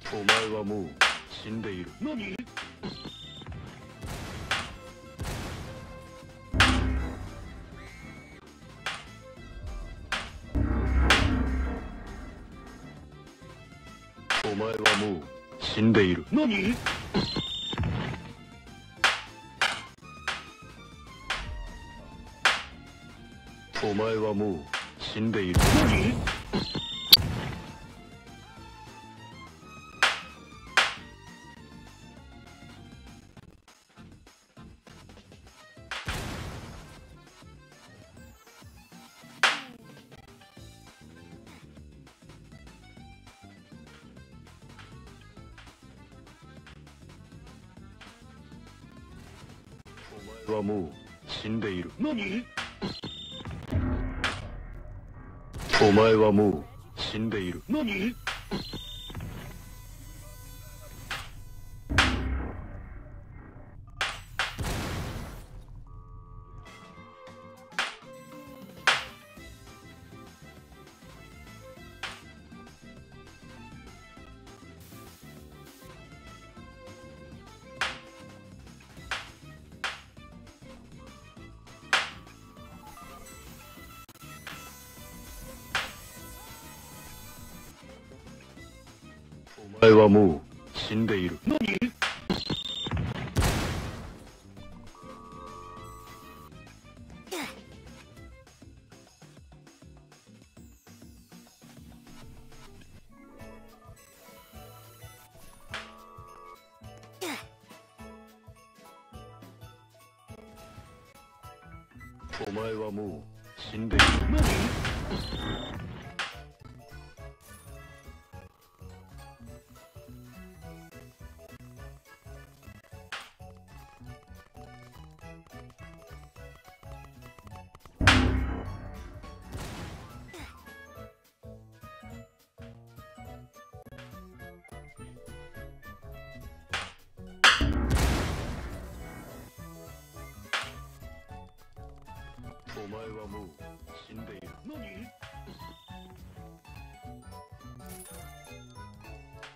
お前はもう死んでいる。何？お前はもう死んでいる。何？お前はもう死んでいる。何？お前はもう死んでいる。何？お前はもう死んでいる。何？お前はもう死んでいる。何？お前はもう死んでいる。何？お前はもう死んでいる。何？